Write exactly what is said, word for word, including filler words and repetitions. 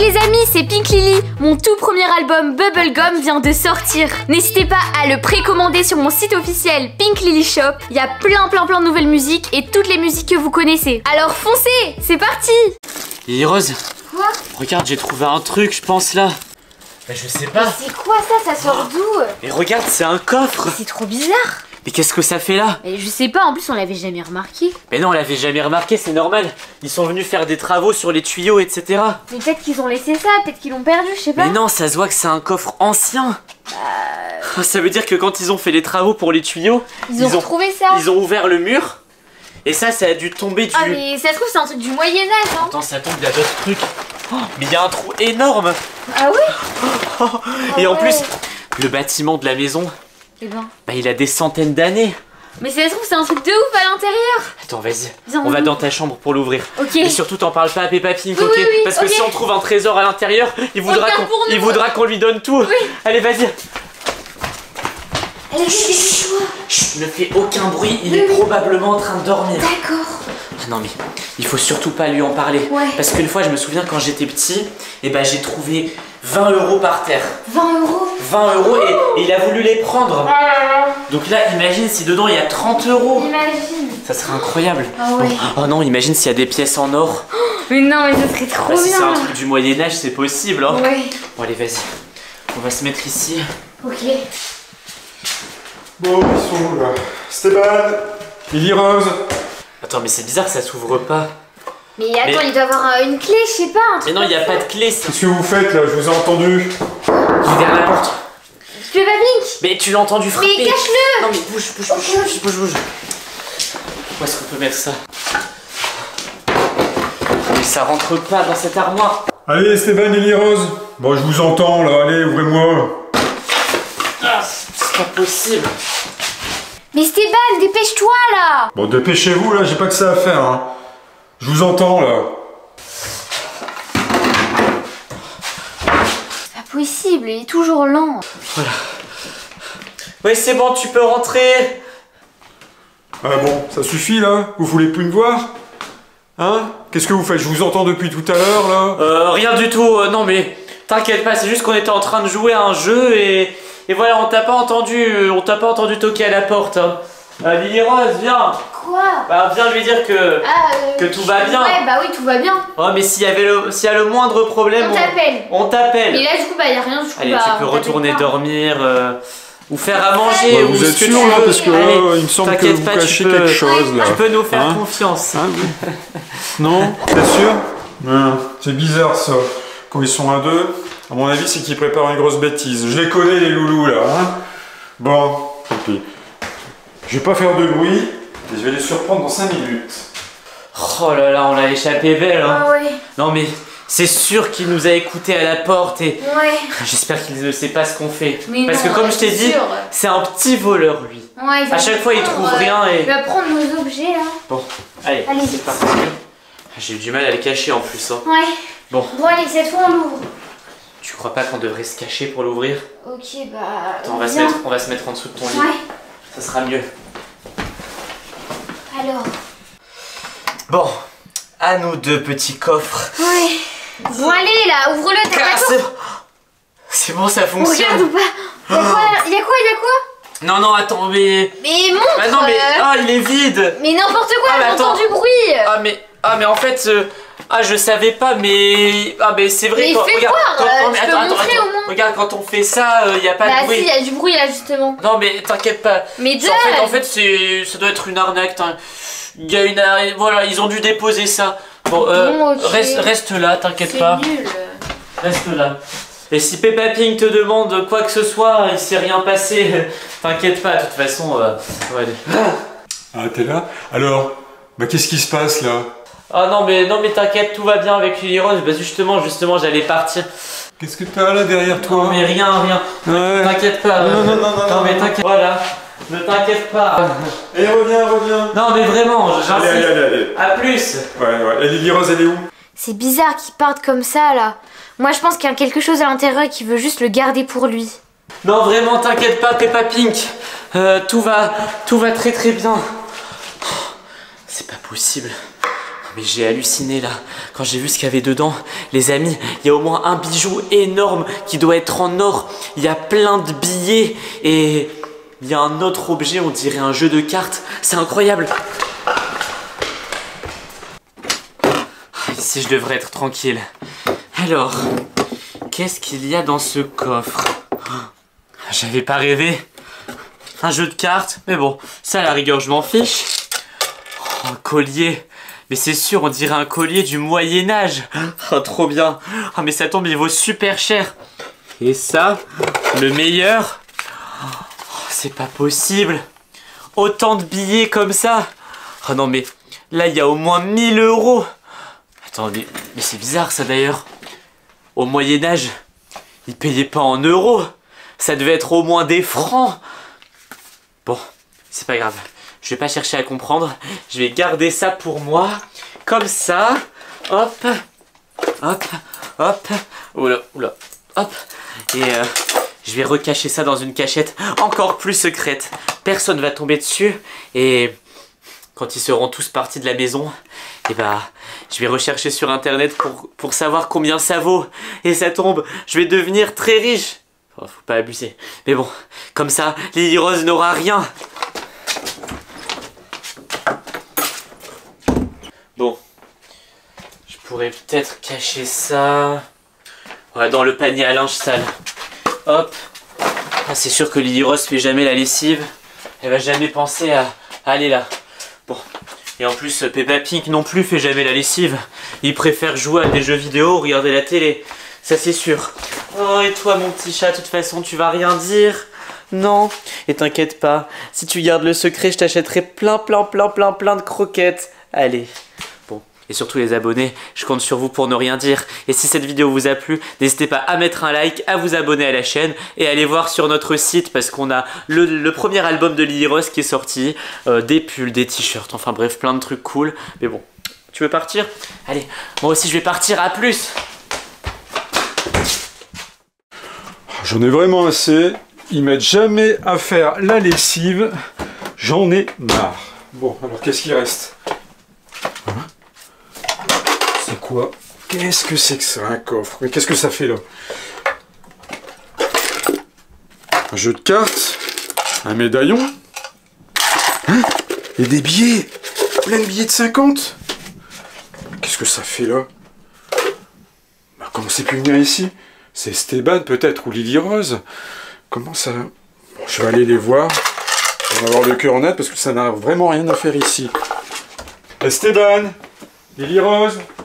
les amis, c'est Pink Lily. Mon tout premier album Bubblegum vient de sortir. N'hésitez pas à le précommander sur mon site officiel Pink Lily Shop. Il y a plein plein plein de nouvelles musiques et toutes les musiques que vous connaissez. Alors foncez, c'est parti. Lily Rose. Quoi? Regarde, j'ai trouvé un truc, je pense là. Bah, je sais pas. C'est quoi ça? Ça sort d'où? Et regarde, c'est un coffre. C'est trop bizarre. Mais qu'est-ce que ça fait là? Mais je sais pas, en plus on l'avait jamais remarqué. Mais non, on l'avait jamais remarqué, c'est normal. Ils sont venus faire des travaux sur les tuyaux, et cetera. Mais peut-être qu'ils ont laissé ça, peut-être qu'ils l'ont perdu, je sais pas. Mais non, ça se voit que c'est un coffre ancien. Bah... Ça veut dire que quand ils ont fait les travaux pour les tuyaux, Ils ont retrouvé ça. Ils ont ouvert le mur. Et ça, ça a dû tomber du... Ah mais ça se trouve c'est un truc du Moyen-Âge, hein. Attends, ça tombe, il y a d'autres trucs. Oh, mais il y a un trou énorme. Ah oui? Et ah en ouais. plus, le bâtiment de la maison, Eh ben... bah il a des centaines d'années. Mais ça se trouve c'est un truc de ouf à l'intérieur. Attends, vas-y, Viens, on va viens. dans ta chambre pour l'ouvrir. Ok. Et surtout, t'en parles pas à Peppa Pink, Oui, ok? oui, oui, Parce que ok. si on trouve un trésor à l'intérieur, il voudra garde qu'on pour nous. il voudra qu'on lui donne tout. Oui. Allez, vas-y. Allez, dépêche-toi. Chut, ne fais aucun bruit, il Oui, est oui. probablement en train de dormir. D'accord. Ah non mais il faut surtout pas lui en parler. Ouais. Parce qu'une fois je me souviens quand j'étais petit, et bah j'ai trouvé vingt euros par terre. vingt euros. vingt euros et, et il a voulu les prendre. Ah, Donc là imagine si dedans il y a trente euros. imagine. Ça serait incroyable. Ah ouais. Oh, oh non, imagine s'il y a des pièces en or. Mais non, mais ça serait trop Bah, si bien. c'est un truc du Moyen-Âge, c'est possible. Hein. Ouais. Bon allez vas-y. On va se mettre ici. Ok. Bon, ils sont où là? Stéban, Lily Rose. Attends mais c'est bizarre que ça s'ouvre pas. Mais attends, Mais- il doit avoir euh, une clé, je sais pas. Un Mais truc non, il n'y a comme pas ça. de clé. C'est Qu'est-ce que vous faites là? Je vous ai entendu. derrière la porte. Tu veux pas Pink? Mais tu l'as entendu frapper. Mais cache-le. Non mais bouge, bouge, bouge, bouge, bouge, bouge. Où est-ce qu'on peut mettre ça? Mais ça rentre pas dans cette armoire. Allez, Stéban, Lily Rose. Bon, je vous entends là. Allez, ouvrez-moi. Ah, c'est pas possible. Mais Stéban, dépêche-toi là. Bon, dépêchez-vous là. J'ai pas que ça à faire. Hein. Je vous entends là. C'est pas possible, il est toujours lent. Voilà. Oui, c'est bon, tu peux rentrer. Ah bon, ça suffit là? Vous voulez plus me voir? Hein? Qu'est-ce que vous faites? Je vous entends depuis tout à l'heure là. Euh, rien du tout. Euh, non mais t'inquiète pas, c'est juste qu'on était en train de jouer à un jeu et et voilà, on t'a pas entendu, on t'a pas entendu toquer à la porte. Hein. Euh, Lily Rose, viens. Quoi? Bah viens lui dire que Ah, euh, que tout va bien. Ouais, bah oui, tout va bien. Oh mais s'il y avait le s'il y a le moindre problème, On t'appelle. on t'appelle. Mais là, du coup, bah, y a rien, du coup, Allez, bah. tu peux on retourner t'appelle pas. dormir euh, ou faire à manger Bah, ou vous ce êtes que sûr tu là? veux. Parce que là, Allez, il me semble que t'inquiète vous pas, tu cachez peux- quelque chose là. Tu peux nous faire Hein? confiance. Hein, oui. Non? T'es sûr? Non. C'est bizarre ça. Quand ils sont à deux, à mon avis, c'est qu'ils préparent une grosse bêtise. Je les connais les loulous là. Hein? Bon, tant pis. Je vais pas faire de bruit et je vais les surprendre dans cinq minutes. Oh là là, on l'a échappé belle. Hein. Ah ouais. Non mais c'est sûr qu'il nous a écoutés à la porte et Ouais. j'espère qu'il ne sait pas ce qu'on fait. Mais Parce non, que comme je t'ai c'est dit, sûr. c'est un petit voleur lui. Ouais, il va À chaque fois, il prendre, trouve euh, rien et- Il va prendre nos objets là. Bon, allez, Allez, c'est vite. parti. J'ai eu du mal à le cacher en plus. Hein. Ouais. Bon, Bon, allez, cette fois on l'ouvre. tu crois pas qu'on devrait se cacher pour l'ouvrir? Ok, bah. Attends, on va, se viens. mettre, on va se mettre en dessous de ton lit. Ouais. Ça sera mieux. Alors. Bon, à nous deux petits coffres. Ouais. Bon, allez là, ouvre-le, t'as Ah, pas c'est peur? bon. C'est bon, ça On fonctionne. regarde ou pas? Y'a quoi, y'a quoi, y'a quoi? Non, non, attends, mais... Mais montre. Ah non, mais... euh, Ah, il est vide. Mais n'importe quoi, Ah, mais j'entends attends. du bruit. Ah, mais... Ah, mais en fait... euh, Ah, je savais pas, mais... Ah, mais c'est vrai Mais quand... fais regarde, voir, quand- euh, non, mais tu peux attends, attends, montrer attends. au moins. Regarde, quand on fait ça, il y a pas Bah de si, bruit. y a du bruit là justement. Non, mais t'inquiète pas. Mais C'est- En fait, en donne. fait c'est... ça doit être une arnaque. t'in- Il y a une... arnaque- Voilà, ils ont dû déposer ça. Bon, euh, Bon, ok. reste, reste là, t'inquiète C'est pas. nul. Reste là. Et si Peppa Pink te demande quoi que ce soit, il s'est rien passé, t'inquiète pas, de toute façon, euh, ouais. Ah, t'es là? Alors, bah qu'est-ce qui se passe là? Ah non mais non mais t'inquiète, tout va bien avec Lily Rose, bah justement, justement, j'allais partir. Qu'est-ce que t'as là derrière toi? Non mais rien, rien. Ouais. T'inquiète pas. Non, euh, non, non, non, Non non, mais non. t'inquiète. Voilà. Ne t'inquiète pas. Et reviens, reviens. Non mais vraiment, Allez, j'insiste. allez, allez, allez. À plus. Ouais, ouais. Et Lily Rose, elle est où? C'est bizarre qu'ils partent comme ça là. Moi je pense qu'il y a quelque chose à l'intérieur et qu'il veut juste le garder pour lui. Non vraiment, t'inquiète pas, Peppa Pink. Euh, tout va, tout va très très bien. C'est pas possible. Mais j'ai halluciné là, quand j'ai vu ce qu'il y avait dedans. Les amis, il y a au moins un bijou énorme qui doit être en or. Il y a plein de billets et il y a un autre objet, on dirait un jeu de cartes. C'est incroyable. Ici, je devrais être tranquille. Alors, qu'est-ce qu'il y a dans ce coffre? J'avais pas rêvé. Un jeu de cartes, mais bon, ça à la rigueur, je m'en fiche. Oh, un collier. Mais c'est sûr, on dirait un collier du Moyen-Âge. Oh, trop bien. Oh, mais ça tombe, il vaut super cher. Et ça, le meilleur. Oh, c'est pas possible. Autant de billets comme ça. Oh non, mais là, il y a au moins mille euros. Attendez, mais c'est bizarre ça d'ailleurs. Au Moyen-Âge, ils payaient pas en euros. Ça devait être au moins des francs. Bon, c'est pas grave. Je vais pas chercher à comprendre. Je vais garder ça pour moi. Comme ça. Hop. Hop. Hop. Oula. Oula. Hop. Et euh, je vais recacher ça dans une cachette encore plus secrète. Personne va tomber dessus. Et quand ils seront tous partis de la maison, et bah, je vais rechercher sur internet pour, pour savoir combien ça vaut. Et ça tombe, je vais devenir très riche. Oh, faut pas abuser. Mais bon, comme ça, Lily Rose n'aura rien. Bon, je pourrais peut-être cacher ça ouais, dans le panier à linge sale. Hop. Ah, c'est sûr que Lily Rose fait jamais la lessive. Elle va jamais penser à, à aller là. Bon. Et en plus, Peppa Pig non plus fait jamais la lessive. Il préfère jouer à des jeux vidéo ou regarder la télé. Ça c'est sûr. Oh, et toi mon petit chat, de toute façon, tu vas rien dire? Non. Et t'inquiète pas, si tu gardes le secret, je t'achèterai plein, plein, plein, plein, plein de croquettes. Allez. Bon. Et surtout les abonnés, je compte sur vous pour ne rien dire. Et si cette vidéo vous a plu, n'hésitez pas à mettre un like, à vous abonner à la chaîne et à aller voir sur notre site parce qu'on a le, le premier album de Lily Rose qui est sorti. Euh, des pulls, des t-shirts, enfin bref, plein de trucs cool. Mais bon, tu veux partir? Allez, moi aussi je vais partir, à plus. J'en ai vraiment assez. Ils m'aident jamais à faire la lessive. J'en ai marre. Bon, alors qu'est-ce qu'il reste? Hein? C'est quoi? Qu'est-ce que c'est que ça, un coffre? Mais qu'est-ce que ça fait là? Un jeu de cartes? Un médaillon? Hein? Et des billets? Plein de billets de cinquante? Qu'est-ce que ça fait là? Bah, comment c'est pu venir ici? C'est Esteban peut-être, ou Lily Rose? Comment ça... Bon, je vais aller les voir. On va avoir le cœur net parce que ça n'a vraiment rien à faire ici. Esteban, Lily Rose,